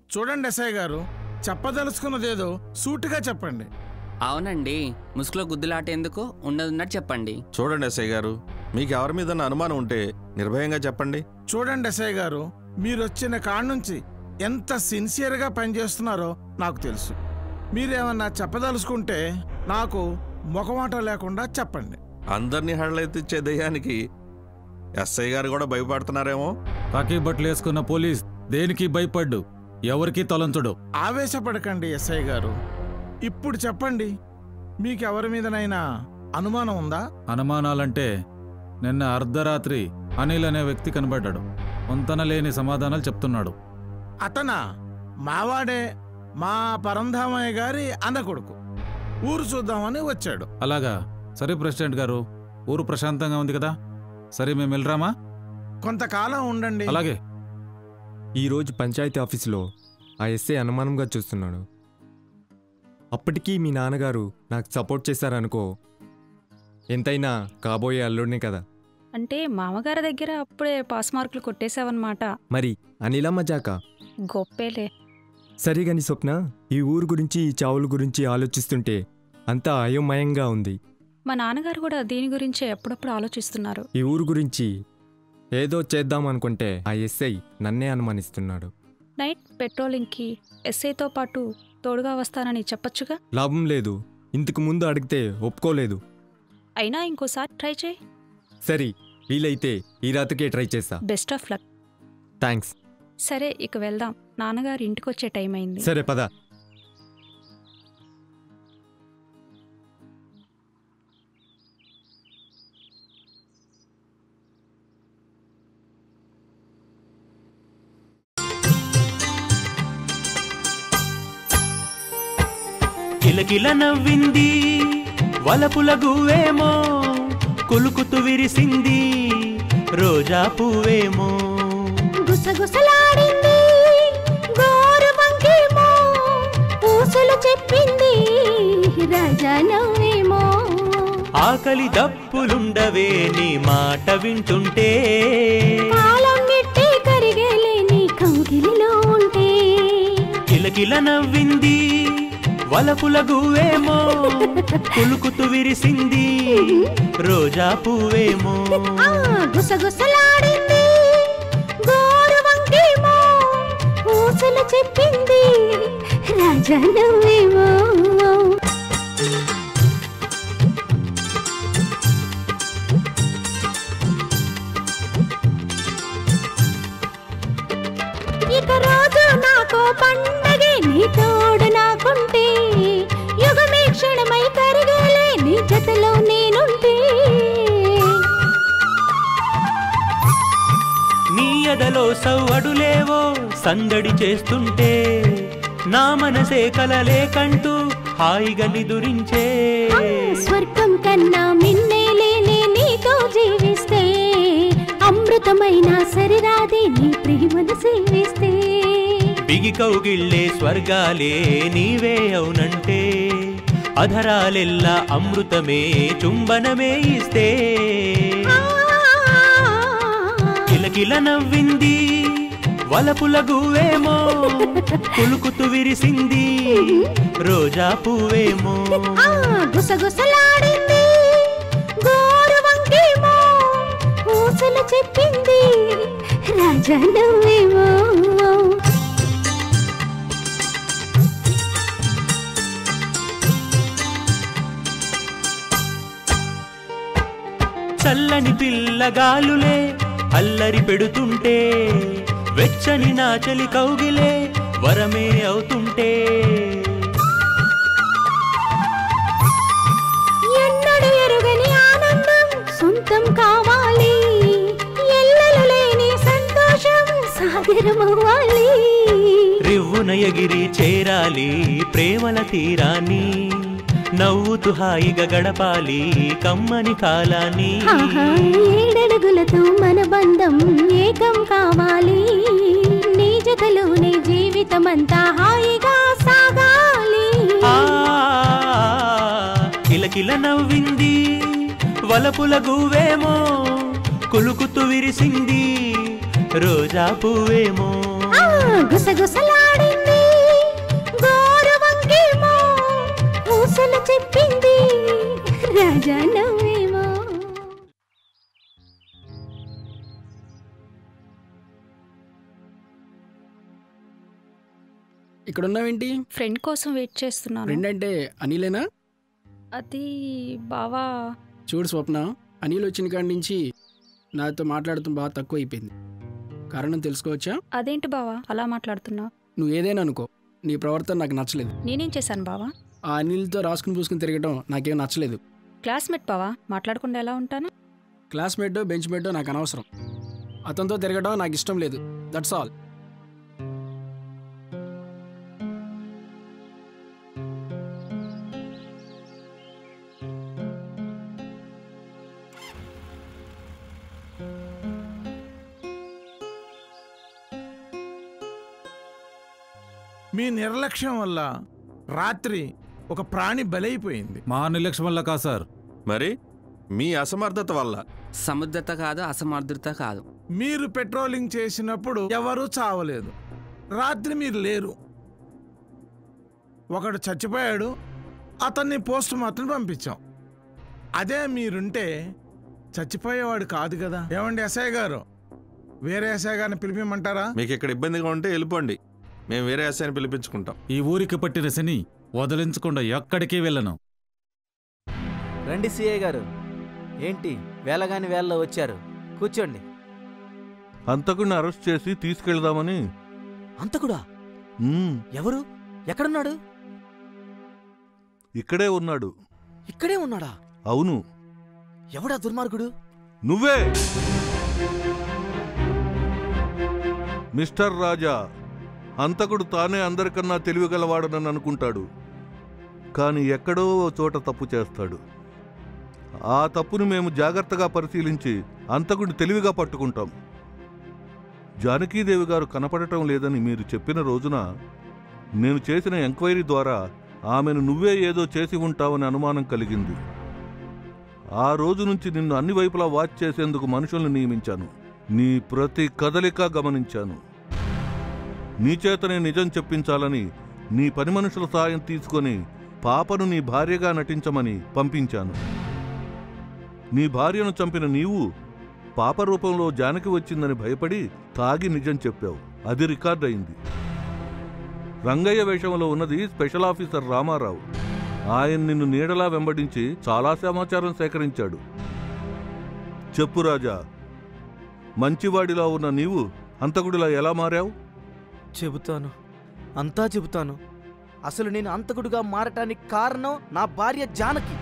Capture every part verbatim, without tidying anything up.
చూడండి ఎస్ఐ గారు, చెప్పదలుచుకున్నదేదో సూటిగా చెప్పండి. అవునండి, ముసుగులో గుద్దులాట ఎందుకు, ఉన్నదున్నట్టు చెప్పండి. చూడండి ఎస్ఐ గారు, మీకు ఎవరి మీద అనుమానం ఉంటే నిర్భయంగా చెప్పండి. చూడండి ఎస్ఐ గారు, మీరు వచ్చిన కాడ నుంచి ఎంత సిన్సియర్గా పనిచేస్తున్నారో నాకు తెలుసు. మీరేమన్నా చెప్పదలుచుకుంటే నాకు మొఖమాట లేకుండా చెప్పండి. అందరినీ హడలెత్తిచ్చే దయ్యానికి ఎస్ఐ గారు కూడా భయపడుతున్నారేమో. కాకి బట్టలు వేసుకున్న పోలీస్ దేనికి భయపడ్డు, ఎవరికి తలంచుడు. ఆవేశపడకండి ఎస్ఐ గారు, ఇప్పుడు చెప్పండి, మీకెవరి మీదనైనా అనుమానం ఉందా? అనుమానాలంటే నిన్న అర్ధరాత్రి అనిల్ అనే వ్యక్తి కనబడ్డాడు. వంతన లేని సమాధానాలు చెప్తున్నాడు. అతనా? మావాడే, మా పరంధామయ్య గారి అన్న కొడుకు. ఊరు చూద్దామని వచ్చాడు. అలాగా, సరే ప్రెసిడెంట్ గారు, ఊరు ప్రశాంతంగా ఉంది కదా, సరే మేము వెళ్ళరామా? కొంతకాలం ఉండండి. అలాగే. ఈరోజు పంచాయతీ ఆఫీసులో ఆ ఎస్ఐ అనుమానంగా చూస్తున్నాడు. అప్పటికీ మీ నాన్నగారు నాకు సపోర్ట్ చేశారనుకో, ఎంతైనా కాబోయే అల్లుడినే కదా. అంటే మామగారి దగ్గర అప్పుడే పాస్ మార్కులు కొట్టేశావన్నమాట. మరి అనిలా మజాక గొప్పేలే. సరిగాని స్వప్న, ఈ ఊరు గురించి ఈ చావుల గురించి ఆలోచిస్తుంటే అంతా అయోమయంగా ఉంది. మా నాన్నగారు కూడా దీని గురించే ఎప్పుడప్పుడు ఆలోచిస్తున్నారు. ఈ ఊరు గురించి ఏదో చేద్దాం అనుకుంటే ఆ ఎస్ఐ నన్నే అనుమానిస్తున్నాడు. నైట్ పెట్రోలింగ్కి ఎస్ఐతో పాటు తోడుగా వస్తానని చెప్పొచ్చుగా. లాభం లేదు, ఇంతకు ముందు అడిగితే ఒప్పుకోలేదు. అయినా ఇంకోసారి ట్రై చేయి. సరే, వీలైతే ఈ రాత్రికే ట్రై చేస్తా. Best of luck. థ్యాంక్స్. సరే, ఇక వెళ్దాం, నాన్నగారు ఇంటికొచ్చే టైం అయింది. సరే పద. కిలకిల నవ్వింది వలపుల గువ్వేమో, కులుకుతూ విరిసింది రోజా పువ్వేమో. గుసగుసలాడింది గోరు వంకేమో, పూసలు చెప్పింది రాజా నవ్వేమో. ఆకలి దప్పులుండవే నీ మాట వింటుంటే, కాలం నెట్టే కరిగేలే నీ కౌగిలిలో ఉంటే. కిలకిల నవ్వింది వలపుల గువ్వేమో, కులుకుతూ విరిసింది రోజా పువ్వేమో. గుసగుసలాడింది గోరు వంకేమో, పూసలు చెప్పింది రాజా నవ్వేమో. ఇక రోజు నాకో పండగే, నీ తోడు నాకుంటే, యుగమే క్షణమై కరిగేలే నీ జతలో నేనుంటే. నీ ఎదలో సవ్వడులేవో సందడి చేస్తుంటే, నా మనసే కలలేకంటూ హాయిగా నిదురించే. స్వర్గం కన్నా మిన్నేలే నీతో జీవిస్తే, అమృతమైన సరిరాదే నీ ప్రేమను సేవిస్తే. బిగి కౌగిళ్ళే స్వర్గాలే నీవే అవునంటే, అధరాలెల్లా అమృతమే చుంబనమే ఇస్తే. కిలకిల నవ్వింది వలపుల గువ్వేమో, కులుకుతూ విరిసింది రోజా పువ్వేమో. గుసగుసలాడింది గోరు వంకేమో, పూసలు చెప్పింది రాజా నవ్వేమో. చల్లని పిల్లగాలులే అల్లరి పెడుతుంటే, వెచ్చని నా చలి కౌగిలే వరమే అవుతుంటే. ఎన్నడు ఎరుగని ఆనందం సొంతం కావాలి, ఎల్లలు లేని సంతోషం సాగరమవ్వాలి. రివ్వున ఎగిరి చేరాలి ప్రేమల తీరాన్ని, నవ్వుతూ హాయిగా గడపాలి కమ్మని కాలాన్ని. ఏడడుగులతో మన బంధం ఏకం కావాలి, నీ జతలోనే జీవితమంతా హాయిగా సాగాలి. కిలకిల నవ్వింది వలపుల గువ్వేమో, కులుకుతూ విరిసింది రోజా పువ్వేమో. గుసగుసలాడింది రోజా నవ్వేమో. ఇక్కడ ఉన్నావేంటి? ఫ్రెండ్ కోసం వెయిట్ చేస్తున్నాను. ఫ్రెండ్ అంటే అనిలేనా? అది బావా. చూడు స్వప్న, అనిల్ వచ్చిన కాడి నుంచి నాతో మాట్లాడుతూ బాగా తక్కువ అయిపోయింది. కారణం తెలుసుకోవచ్చా? అదేంటి బావా అలా మాట్లాడుతున్నావు? నువ్వు ఏదైనా అనుకో, నీ ప్రవర్తన నాకు నచ్చలేదు. నేనేం చేశాను బావా? ఆ అనిల్తో రాసుకుని పూసుకుని తిరగడం నాకేం నచ్చలేదు. క్లాస్మేట్ బావా, మాట్లాడకుండా ఎలా ఉంటాను? క్లాస్మేటో బెంచ్ మేటో నాకు అనవసరం. అతనితో తిరగడం నాకు ఇష్టం లేదు. That's all. మీ నిర్లక్ష్యం వల్ల రాత్రి ఒక ప్రాణి బలైపోయింది. మా నిర్లక్ష్యం వల్ల కాదు సార్, మరి మీ అసమర్థత వల్ల. సముద్రత కాదు, అసమర్థత కాదు. మీరు పెట్రోలింగ్ చేసినప్పుడు ఎవరూ చావలేదు. రాత్రి మీరు లేరు. ఒకడు చచ్చిపోయాడు, అతన్ని పోస్ట్ మార్టం పంపించాం. అదే మీరుంటే చచ్చిపోయేవాడు కాదు కదా. ఏమండి ఎస్ఐ గారు, వేరే ఎస్ఐ గారిని పిలిపిమంటారా? మీకు ఇక్కడ ఇబ్బందిగా ఉంటే వెళ్ళిపోండి, మేము వేరే ఎస్ఐని పిలిపించుకుంటాం. ఈ ఊరికి పట్టిన శని వదిలించకుండా ఎక్కడికి వెళ్ళను. రండి సిఐ గారు. ఏంటి వేళగాని వేళలో వచ్చారు? కూర్చోండి. హంతకుడిని అరెస్ట్ చేసి తీసుకెళ్దామని. హంతకుడా? మ్మ్. ఎవరు? ఎక్కడున్నాడు? ఇక్కడే ఉన్నాడు. ఇక్కడే ఉన్నాడా? అవును. ఎవడా దుర్మార్గుడు? నువ్వే మిస్టర్ రాజా. హంతకుడు తానే అందరికన్నా తెలివిగలవాడనని అనుకుంటాడు, కానీ ఎక్కడో ఓ చోట తప్పు చేస్తాడు. ఆ తప్పును మేము జాగ్రత్తగా పరిశీలించి హంతకుడిని తెలివిగా పట్టుకుంటాం. జానకీదేవి గారు కనపడటం లేదని మీరు చెప్పిన రోజున నేను చేసిన ఎంక్వైరీ ద్వారా ఆమెను నువ్వే ఏదో చేసి ఉంటావని అనుమానం కలిగింది. ఆ రోజు నుంచి నిన్ను అన్ని వైపులా వాచ్ చేసేందుకు మనుషుల్ని నియమించాను. నీ ప్రతి కదలిక గమనించాను. నీ చేతనే నిజం చెప్పించాలని నీ పని మనుషుల సాయం తీసుకొని పాపను నీ భార్యగా నటించమని పంపించాను. నీ భార్యను చంపిన నీవు పాప రూపంలో జానకి వచ్చిందని భయపడి తాగి నిజం చెప్పావు. అది రికార్డ్ అయింది. రంగయ్య వేషంలో ఉన్నది స్పెషల్ ఆఫీసర్ రామారావు. ఆయన నిన్ను నీడలా వెంబడించి చాలా సమాచారం సేకరించాడు. చెప్పు రాజా, మంచివాడిలా ఉన్న నీవు హంతకుడిలా ఎలా మారావు? చెబుతాను, అంతా చెబుతాను. అసలు నేను హంతకుడిగా మారటానికి కారణం నా భార్య జానకి.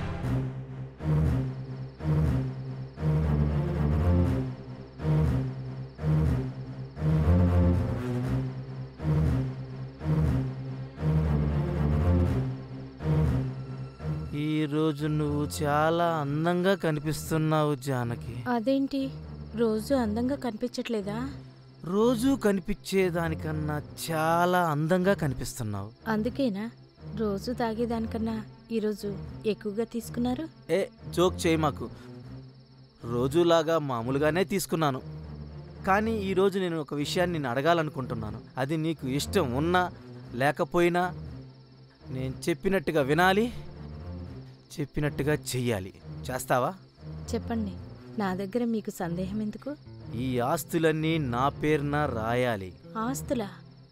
ఈరోజు నువ్వు చాలా అందంగా కనిపిస్తున్నావు జానకి. అదేంటి రోజు అందంగా కనిపించట్లేదా? రోజూ కనిపించేదానికన్నా చాలా అందంగా కనిపిస్తున్నావు. అందుకేనా రోజు తాగేదానికన్నా ఈరోజు ఎక్కువగా తీసుకున్నారు? ఏ జోక్ చేయి మాకు. రోజులాగా మామూలుగానే తీసుకున్నాను, కానీ ఈరోజు నేను ఒక విషయాన్ని నేను అడగాలనుకుంటున్నాను. అది నీకు ఇష్టం ఉన్నా లేకపోయినా నేను చెప్పినట్టుగా వినాలి, చెప్పినట్టుగా చెయ్యాలి. చేస్తావా? చెప్పండి. నా దగ్గర మీకు సందేహం ఎందుకు? ఈ ఆస్తులన్నీ నా పేరున రాయాలి. ఆస్తులా?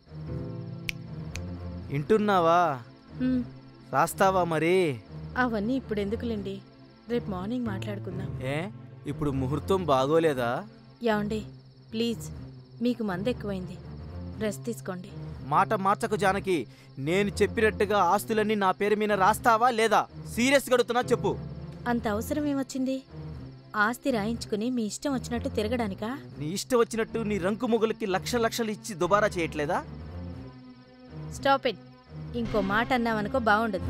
వింటున్నావా? రాస్తావా మరి? అవన్నీ ఇప్పుడు ఎందుకులేండి, రేపు మార్నింగ్ మాట్లాడుకుందాం. ఏ ఇప్పుడు ముహూర్తం బాగోలేదా? యాండి ప్లీజ్, మీకు మంద ఎక్కువైంది, రెస్ట్ తీసుకోండి. మాట మార్చకు జానకి. నేను చెప్పినట్టుగా ఆస్తులన్నీ నా పేరు మీద రాస్తావా లేదా? సీరియస్ గడుతున్నా చెప్పు. అంత అవసరం ఏమొచ్చింది? ఆస్తి రాయించుకుని మీ ఇష్టం వచ్చినట్టు తిరగడానికా? నీ ఇష్టం వచ్చినట్టు నీ రంకు మొగులకి లక్ష లక్షలు ఇచ్చి దుబారా చేయట్లేదా? Stop it. ఇంకో మాట అన్నావనుకో బాగుండదు.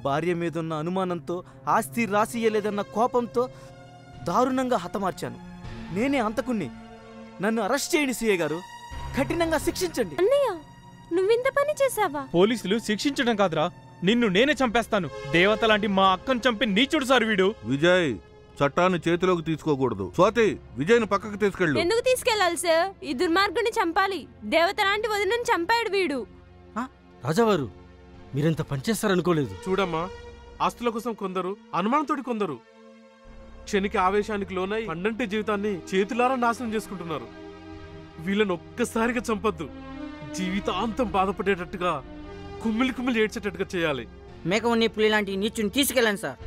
భార్య మీదున్న అనుమానంతో, ఆస్తి రాసియ్యలేదన్న కోపంతో దారుణంగా హతమార్చాను. నేనే అంతకుణ్ణి. నన్ను అరెస్ట్ చేయండి సీఏ గారు, కఠినంగా శిక్షించండి. అన్నయ్య, నువ్వింత పని చేసావా? పోలీసులు శిక్షించడం కాదురా, నిన్ను నేనే చంపేస్తాను. దేవత లాంటి మా అక్కను చంపి నీచుడు సార్ వీడు. విజయ్, చట్టాన్ని చేతిలోకి తీసుకోకూడదు. స్వాతి, విజయ్ని పక్కకు తీసుకెళ్ళు. ఎందుకు తీసుకెళ్లాలి సార్? ఈ దుర్మార్గుని చంపాలి. దేవత లాంటి వదినని చంపాడు వీడు. రాజావారు, మీరెంత పనిచేస్తారనుకోలేదు. చూడమ్మా, ఆస్తుల కోసం కొందరు, అనుమానంతోటి కొందరు క్షణిక ఆవేశానికి లోనై పండంటి జీవితాన్ని చేతులారా నాశనం చేసుకుంటున్నారు. వీళ్ళని ఒక్కసారిగా చంపొద్దు. జీవితాంతం బాధపడేటట్టుగా, కుమ్మిలి కుమ్మిలి ఏడ్చేటట్టుగా చేయాలి. మేకవన్నీ పులి లాంటి నీచుని తీసుకెళ్ళండి సార్.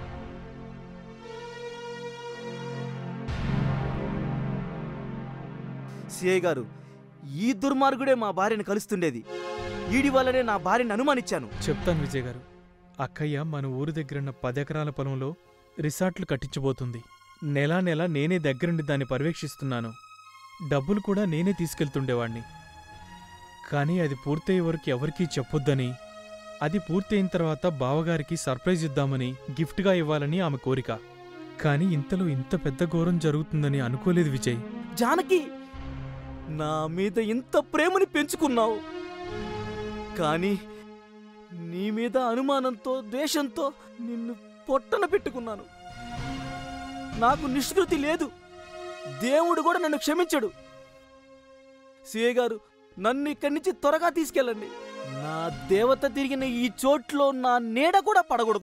సిఐ గారు, ఈ దుర్మార్గుడే మా భార్యను కలుస్తుండేది. ఈడి వల్లనే నా భార్యను అనుమానించాను. చెప్తాను విజయ్ గారు. అక్కయ్య మన ఊరు దగ్గరున్న పది ఎకరాల పొలంలో రిసార్ట్లు కట్టించబోతుంది. నెలా నెల నేనే దగ్గరుండి దాన్ని పర్యవేక్షిస్తున్నాను. డబ్బులు కూడా నేనే తీసుకెళ్తుండేవాణ్ణి. కానీ అది పూర్తయ్యే వరకు ఎవరికీ చెప్పొద్దని, అది పూర్తయిన తర్వాత బావగారికి సర్ప్రైజ్ ఇద్దామని, గిఫ్ట్గా ఇవ్వాలని ఆమె కోరిక. కానీ ఇంతలో ఇంత పెద్ద ఘోరం జరుగుతుందని అనుకోలేదు విజయ్. జానకి, నా మీద ఇంత ప్రేమని పెంచుకున్నావు, కానీ నీ మీద అనుమానంతో, ద్వేషంతో నిన్ను పొట్టన పెట్టుకున్నాను. నాకు నిష్కృతి లేదు. దేవుడు కూడా నన్ను క్షమించడు. సిఐ గారు, నన్ను ఇక్కడి నుంచి త్వరగా తీసుకెళ్ళండి. నా దేవత తిరిగిన ఈ చోట్లో నా నీడ కూడా పడకూడదు.